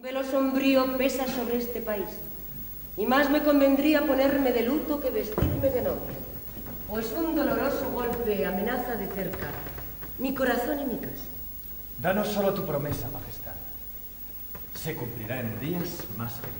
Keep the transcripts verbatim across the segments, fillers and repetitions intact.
velo sombrío pesa sobre este país, y más me convendría ponerme de luto que vestirme de novia, pues un doloroso golpe amenaza de cerca mi corazón y mi casa. Danos solo tu promesa, Majestad. Se cumplirá en días más felices.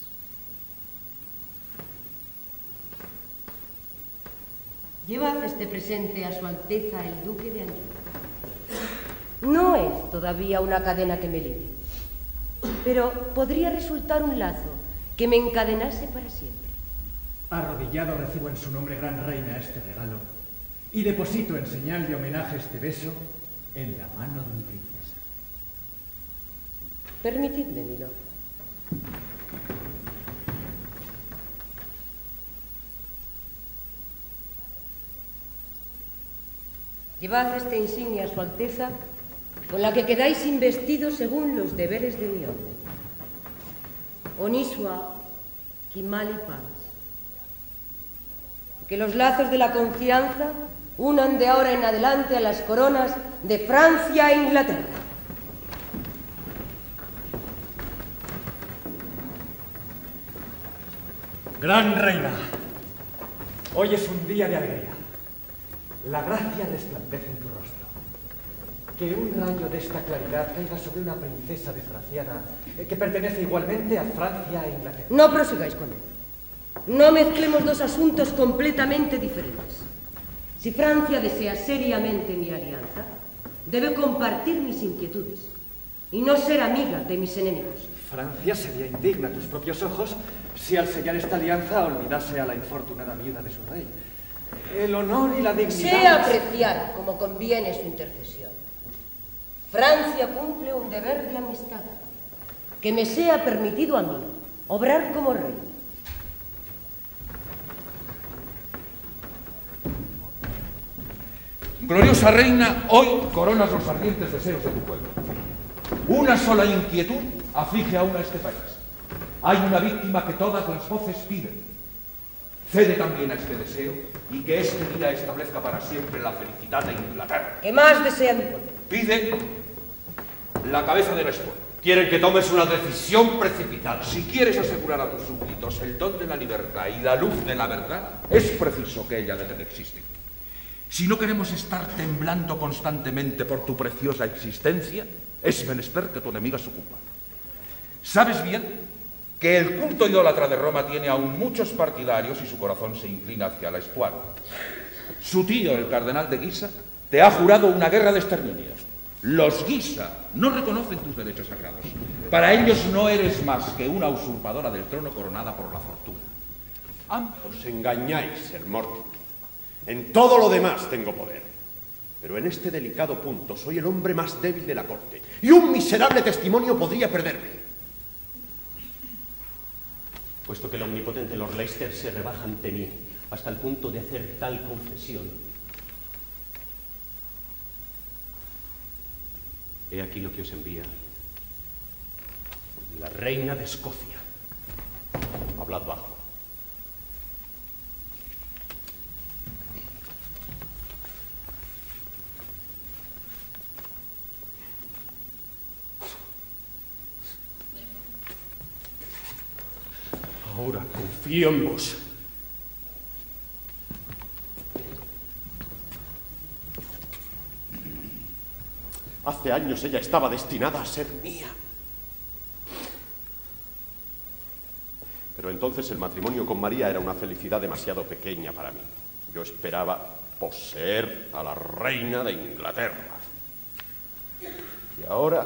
Llevad este presente a su Alteza el Duque de Anjou. No es todavía una cadena que me ligue, pero podría resultar un lazo que me encadenase para siempre. Arrodillado recibo en su nombre, gran reina, este regalo y deposito en señal de homenaje este beso en la mano de mi princesa. Permitidme, mi lord. Llevad esta insignia a su Alteza, con la que quedáis investidos según los deberes de mi orden. Onisua Kimali Paz. Que los lazos de la confianza unan de ahora en adelante a las coronas de Francia e Inglaterra. Gran reina, hoy es un día de alegría. La gracia resplandece en tu rostro. Que un rayo de esta claridad caiga sobre una princesa desgraciada que pertenece igualmente a Francia e Inglaterra. No prosigáis con él. No mezclemos dos asuntos completamente diferentes. Si Francia desea seriamente mi alianza, debe compartir mis inquietudes y no ser amiga de mis enemigos. Francia sería indigna a tus propios ojos si al sellar esta alianza olvidase a la infortunada viuda de su rey. El honor y la dignidad... Sé apreciar como conviene su intercesión. Francia cumple un deber de amistad, que me sea permitido a mí obrar como rey. Gloriosa reina, hoy coronas los ardientes deseos de tu pueblo. Una sola inquietud aflige aún a este país. Hay una víctima que todas las voces piden. Cede también a este deseo y que este día establezca para siempre la felicidad de Inglaterra. ¿Qué más desea mi pueblo? Pide la cabeza de la esposa. Quieren que tomes una decisión precipitada. Si quieres asegurar a tus súbditos el don de la libertad y la luz de la verdad, es preciso que ella deje de existir. Si no queremos estar temblando constantemente por tu preciosa existencia, es menester que tu enemiga se ocupa. ¿Sabes bien que el culto idólatra de Roma tiene aún muchos partidarios y su corazón se inclina hacia la Estuana? Su tío, el cardenal de Guisa, te ha jurado una guerra de exterminio. Los Guisa no reconocen tus derechos sagrados. Para ellos no eres más que una usurpadora del trono coronada por la fortuna. Ambos os engañáis, Sir Mortimer. En todo lo demás tengo poder. Pero en este delicado punto soy el hombre más débil de la corte. Y un miserable testimonio podría perderme. Puesto que el omnipotente Lord Leicester se rebaja ante mí hasta el punto de hacer tal confesión, he aquí lo que os envía la reina de Escocia. Hablad bajo. Ahora confío en vos. Hace años ella estaba destinada a ser mía. Pero entonces el matrimonio con María era una felicidad demasiado pequeña para mí. Yo esperaba poseer a la reina de Inglaterra. Y ahora,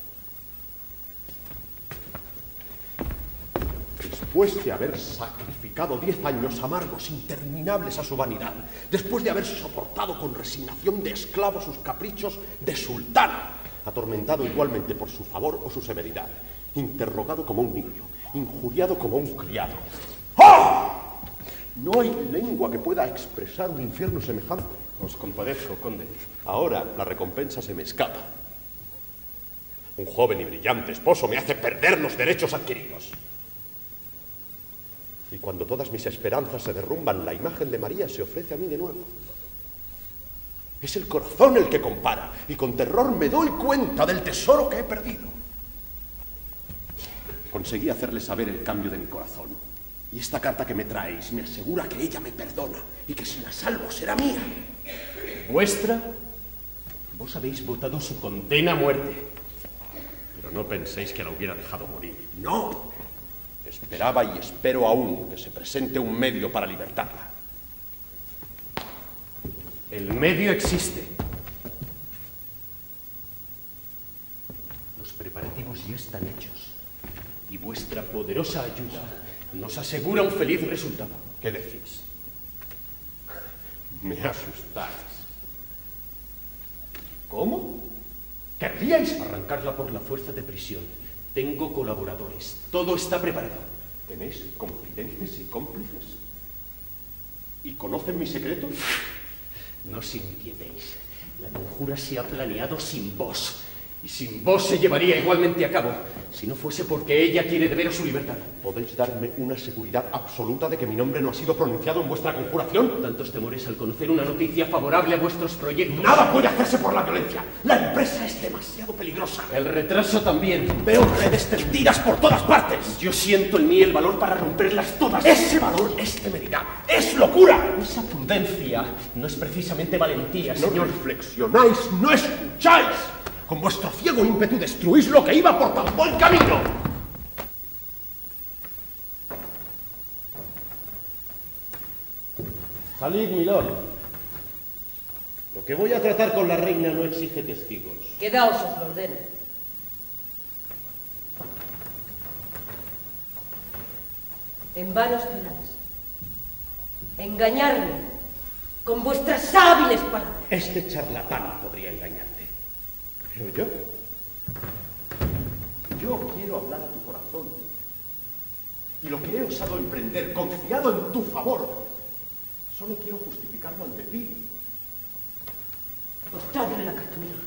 después de haber sacrificado diez años amargos, interminables a su vanidad, después de haber soportado con resignación de esclavo sus caprichos de sultana, atormentado igualmente por su favor o su severidad, interrogado como un niño, injuriado como un criado. ¡Ah! No hay lengua que pueda expresar un infierno semejante. Os compadezco, conde. Ahora la recompensa se me escapa. Un joven y brillante esposo me hace perder los derechos adquiridos. Y cuando todas mis esperanzas se derrumban, la imagen de María se ofrece a mí de nuevo. Es el corazón el que compara, y con terror me doy cuenta del tesoro que he perdido. Conseguí hacerle saber el cambio de mi corazón. Y esta carta que me traéis me asegura que ella me perdona y que si la salvo será mía. ¿Vuestra? Vos habéis votado su condena a muerte. Pero no penséis que la hubiera dejado morir. No. Esperaba y espero aún que se presente un medio para libertarla. El medio existe. Los preparativos ya están hechos. Y vuestra poderosa ayuda nos asegura un feliz resultado. ¿Qué decís? Me asustáis. ¿Cómo? ¿Querríais arrancarla por la fuerza de prisión? Tengo colaboradores. Todo está preparado. ¿Tenéis confidentes y cómplices? ¿Y conocen mis secretos? No os inquietéis. La conjura se ha planeado sin vos. Y sin vos se llevaría igualmente a cabo, si no fuese porque ella quiere deber su libertad. ¿Podéis darme una seguridad absoluta de que mi nombre no ha sido pronunciado en vuestra conjuración? Tantos temores al conocer una noticia favorable a vuestros proyectos. Nada puede hacerse por la violencia. La empresa es demasiado peligrosa. El retraso también. Veo redes tendidas por todas partes. Yo siento en mí el valor para romperlas todas. Ese valor es temeridad. ¡Es locura! Esa prudencia no es precisamente valentía, No señor. reflexionáis, no escucháis. Con vuestro ciego ímpetu destruís lo que iba por tan buen camino. Salid, milord. Lo que voy a tratar con la reina no exige testigos. Quedaos, os lo ordeno. En vano esperáis. Engañarme con vuestras hábiles palabras. Este charlatán podría engañarte. Pero yo, yo quiero hablar a tu corazón. Y lo que he osado emprender, confiado en tu favor, solo quiero justificarlo ante ti. Mostradle la carta, milord.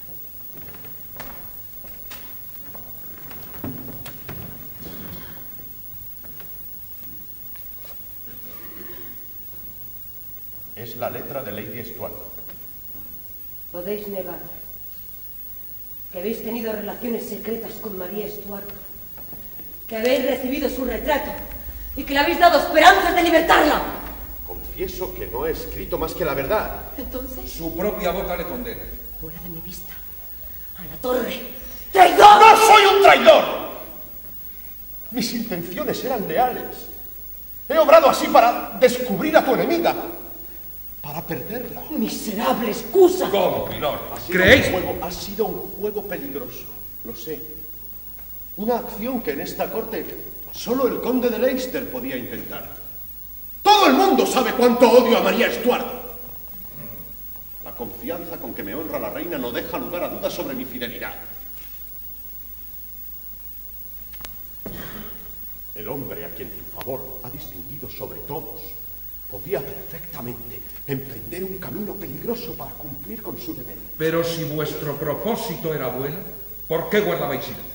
Es la letra de Lady Stuart. Podéis negar que habéis tenido relaciones secretas con María Stuart, que habéis recibido su retrato y que le habéis dado esperanzas de libertarla. Confieso que no he escrito más que la verdad. Entonces, Su propia boca le condena. fuera de mi vista, a la torre. ¡Traidor! ¡No soy un traidor! Mis intenciones eran leales. He obrado así para descubrir a tu enemiga, para perderla. Miserable excusa. ¿Cómo, milord? Ha sido ¿Creéis? un juego, ha sido un juego peligroso, lo sé. Una acción que en esta corte solo el conde de Leicester podía intentar. Todo el mundo sabe cuánto odio a María Stuart. La confianza con que me honra la reina no deja lugar a dudas sobre mi fidelidad. El hombre a quien tu favor ha distinguido sobre todos podía perfectamente emprender un camino peligroso para cumplir con su deber. Pero si vuestro propósito era bueno, ¿por qué guardabais silencio?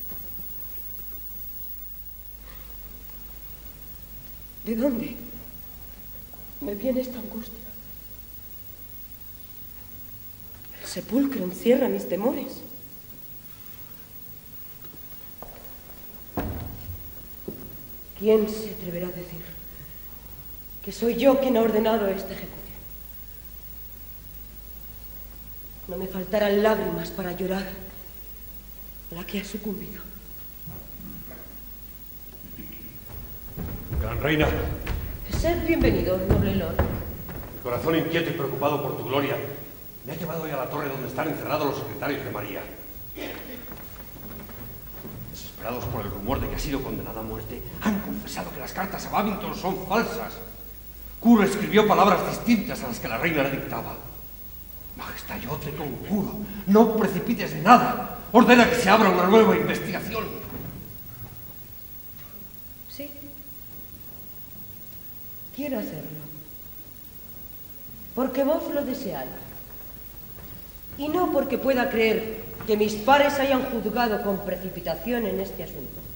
¿De dónde me viene esta angustia? El sepulcro encierra mis temores. ¿Quién se atreverá a decir que soy yo quien ha ordenado esta ejecución? No me faltarán lágrimas para llorar la que ha sucumbido. Gran reina, Sed bienvenido, noble lord. mi corazón inquieto y preocupado por tu gloria me ha llevado hoy a la torre donde están encerrados los secretarios de María. Desesperados por el rumor de que ha sido condenada a muerte, han confesado que las cartas a Babington son falsas. Curo escribió palabras distintas a las que la reina le dictaba. Majestad, yo te conjuro, no precipites nada. Ordena que se abra una nueva investigación. Sí. Quiero hacerlo. Porque vos lo deseáis. Y no porque pueda creer que mis pares hayan juzgado con precipitación en este asunto.